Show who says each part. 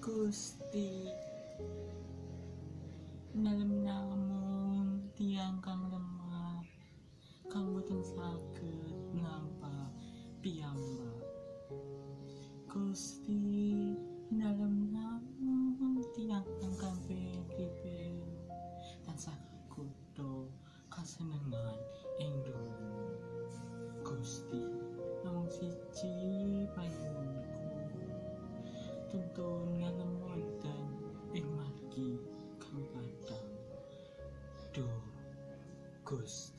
Speaker 1: Gusti, dalem namung tiyang kang lemah, kang boten saged nampa piyambak. Gusti, dalem namung tiyang kang priben tansah kudo kasenengan ing donya. Gusti, namung siji panyuwunku, tuntun ngalem wonten ing margi kang padhang. Duh Gusti.